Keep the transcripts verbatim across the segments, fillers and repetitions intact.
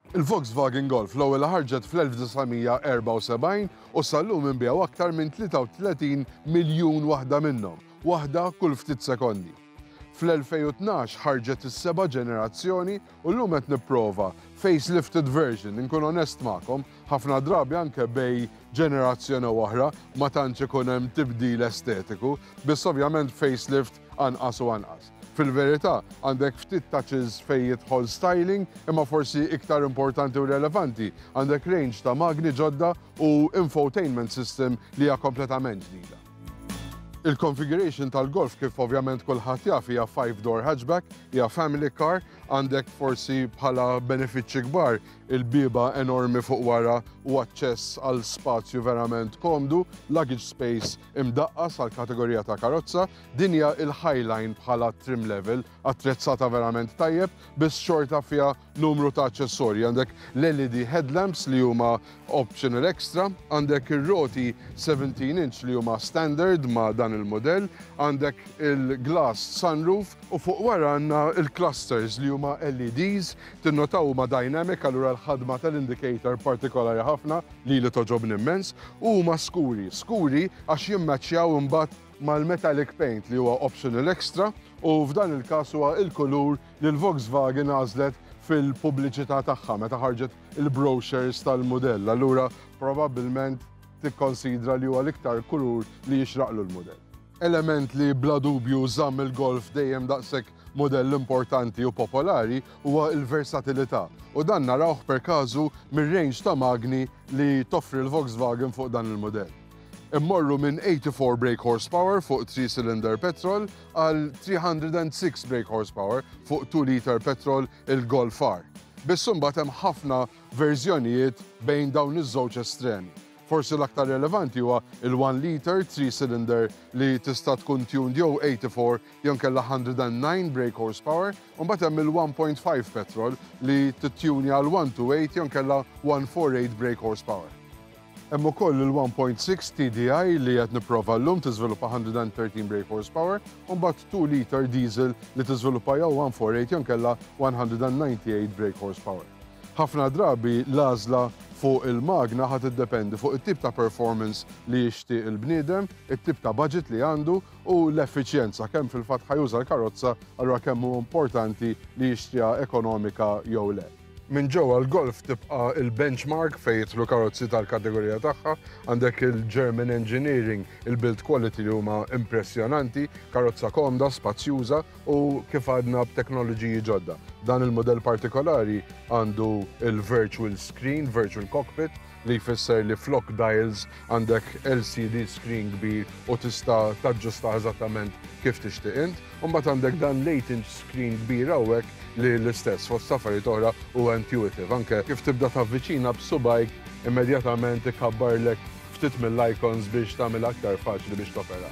Il-Volkswagen Golf l-ewwel ħarġet fl-elf tisgħomija erba' u sebgħin u sallum inbiegħu aktar minn tlieta u tletin miljun waħda minnhom, waħda kull ftit sekondi. Fl-elfejn u tnax ħarġet is-seba' ġenerazzjoni u llum qed nipprova facelifted version, inkun onest magħkom, ħafna drabi anke bej ġenerazzjoni oħra ma tantx ikun hemm tibdil estetiku, biss ovvjament facelift anqas u anqas. Fil-verità, għandek ftit touches fejn jidħol styling, imma forsi iktar importanti u relevanti, għandek range ta' magni ġodda u infotainment system li hija kompletament ġdida. Il-configuration tal-Golf kif ovvjament kulħadd jaf hija five door hatchback, hija family car, għandek forsi bħala benefiċċji kbar il-biba enormi fuq wara u aċċess għal spazju verament komdu, luggage space imdaqqas għal kategorija ta' karozza, din hija il-Highline bħala trim level, attrezzata verament tajjeb, biss xorta fiha numru ta' aċċessorji. Għandek l-L E D headlamps li huma optional extra, għandek ir-roti seventeen inch li huma standard ma' dan il-modell, għandek il-glass sunroof u fuq wara għandna il-clusters li huma L E Ds, tinnotaw huma dynamic allura l-ħadma tal-indicator partikolari ħafna li li toġobni immens u huma skuri. Skuri għax jimmaċċjaw imbagħad mal-metallic paint li huwa optional extra u f'dan il-każ huwa il-kulur li l-Volkswagen għażlet fil-pubbliċità tagħha meta ħarġet il-brochures tal-mudell. Allura probabbilment tikkonsidra li huwa l-iktar kulur li jixraqlu l-mudell. Element li bla dubju żamm il-Golf dejjem daqshekk modell importanti u popolari huwa l-versatilità u dan narawh per każu mir-range ta' magni li toffri l-Volkswagen fuq dan il-modell. Immorru minn eighty-four brake horsepower fuq three cylinder petrol għal three hundred six brake horsepower fuq two liter petrol il-Golf R. Biss imbagħad hemm ħafna verżjonijiet bejn dawn iż-żewġ estremi. Forsi l-aktar relevanti huwa il-one liter three cylinder li tista' tkun tuned jew eighty-four jew kellha one hundred nine brake horsepower, u mbagħad hemm il-one point five petrol li tittunja għal one twenty-eight jew kellha one forty-eight brake horsepower. Hemm ukoll il-one point six T D I li qed nipprova llum tiżviluppa one hundred thirteen brake horsepower, u mbagħad two liter diesel li tiżviluppa jew one forty-eight jew kellha one hundred ninety-eight brake horsepower. Ħafna drabi l-għażla fuq il-magna ħad iddependi fuq it-tip ta' performance li jixtieq il-bniedem, it-tip ta' budget li għandu u l-effiċjenza kemm fil-fatt ħajuża l-karozza allura kemm hu importanti li jixtieqha ekonomika jew le. Minn ġewwa l-Golf tibqa' il-benchmark fejn jidħlu karozzi tal-kategorija tagħha, għandek il-German Engineering, il-build quality li huma impressjonanti, karozza komda, spazzjuża u kif għadna b'teknoloġiji ġodda. Dan il-modell partikolari għandu il-virtual screen, virtual cockpit, li jfisser li flok dials għandek L C D screen kbir u tista' taġġusta eżattament kif tixtieq int, u mbagħad għandek dan eight inch screen kbir hawnhekk li l-istess fost affarijiet oħra huwa intuitive. Anke kif tibda tavviċina b'subajk immedjatament ikabbarlek ftit mill-icons biex tagħmel aktar faċli biex topera.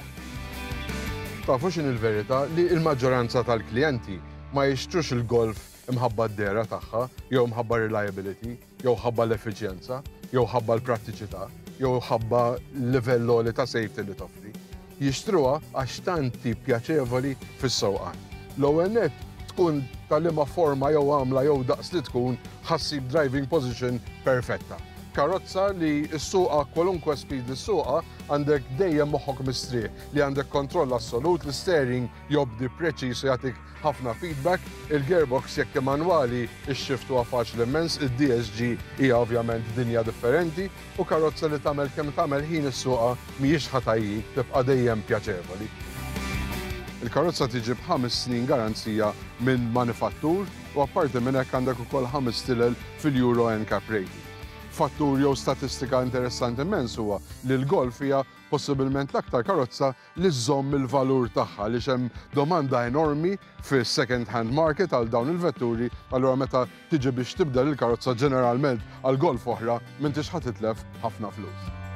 Tafu x'in il-verità li l-maġġoranza tal-klijenti ma jixtrux il-Golf imħabba d-dera tagħha, jew imħabba reliability, jew ħabba l-effiċjenza, jew ħabba l-prattiċità, jew ħabba l-livell li ta' safety li toffri. Jixtruha għax tanti pjaċevoli fis-sewqan. L-ewwel nett tkun tal-liema forma jew għamla jew daqs li tkun ħassib driving position perfetta. Karozza li s-suqa kwalunkwe speed li s-suqa għandek dejjem moħħok mistrieħ li għandek kontroll assolut, l-steering jobdi preċis u jagħtik ħafna feedback, il-gearbox jekk manwali ix-shift huwa faċli immens, id-D S G hija ovvjament dinja differenti u karozza li tagħmel kemm tagħmel ħin is-suqa mhijiex ħatajjik tibqa' dejjem pjaċevoli. Il-karozza tiġi b'ħames snin garanzija minn manifattur u apparti minn hekk għandek ukoll ħames tilel fil-Euro N CAP rating. Fattur jew statistika interessanti immens huwa li l-Golf hija possibilment l-aktar karozza li żomm il-valur tagħha li hemm domanda enormi fis-second hand market għal dawn il-vetturi, allura meta tiġi biex tibdel il-karozza ġeneralment għal Golf oħra m'intix ħad titlef ħafna flus.